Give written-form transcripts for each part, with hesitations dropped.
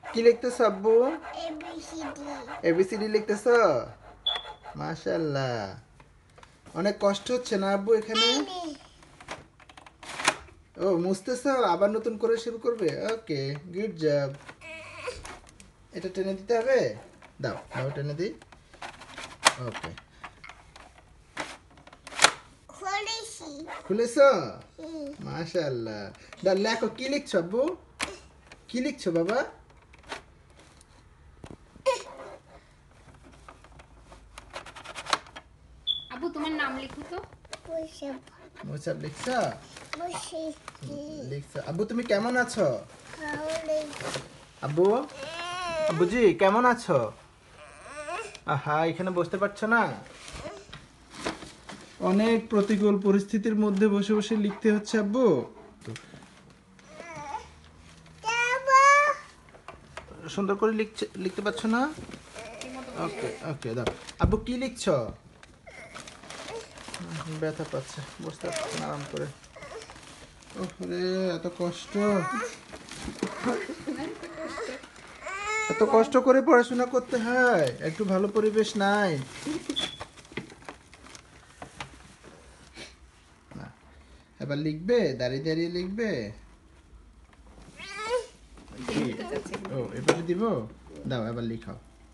কি লিখতেছো আব্বু? ABCD এবিসিডি লিখতেছো? মাশাআল্লাহ। অনেক কষ্ট হচ্ছে না আব্বু এখানে? ও মুছতেছো, আবার নতুন করে শুরু করবে? Okay, good job. এটা টেনে দিতে হবে? দাও দাও, টেনে দিই। ওকে, খুলেছো? মাশাআল্লাহ। দা লেখো, কি লিখছো আব্বু? কি লিখছো বাবা? আব্বু তোমার নাম লিখো তো। Musab মুসাব লিখছো? Musiki লিখছো। আব্বু তুমি কেমন আছো? Howling আব্বু, আব্বুজি কেমন আছো? আহা, এখানে বসতে পারছো না? অনেক প্রতিকূল পরিস্থিতির মধ্যে বসে বসে লিখতে হচ্ছে আব্বু। সুন্দর করে লিখতে পারছো না? ওকে ওকে, দাও। আব্বু কি লিখছো? ব্যথা পাচ্ছে, বসতে পারছো না আরাম করে। ওরে, এত কষ্ট, এত কষ্ট করে পড়াশোনা করতে হয়, একটু ভালো পরিবেশ নাই। না, এবার লিখবে, দাঁড়িয়ে দাঁড়িয়ে লিখবে। কি? ও, এবারে দিব? দাও, এবার লিখাও।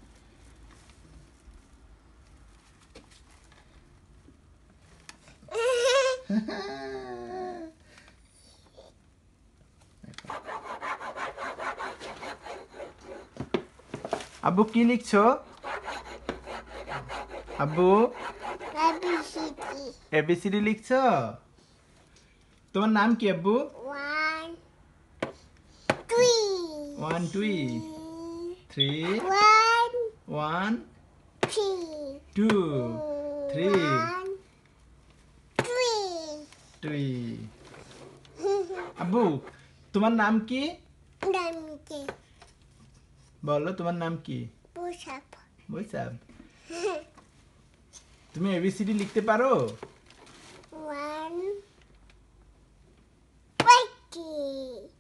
আব্বু কি লিখছো? আব্বু ABCD এবিসিডি লিখছো? তোমার নাম কি আব্বু? 1 2 1 2 3 1 1 3 2 3 1 3 2। আব্বু তোমার নাম কি? Namke বলো, তোমার নাম কি? Musab মুসাব। তুমি এবিসিডি লিখতে পারো? 1 20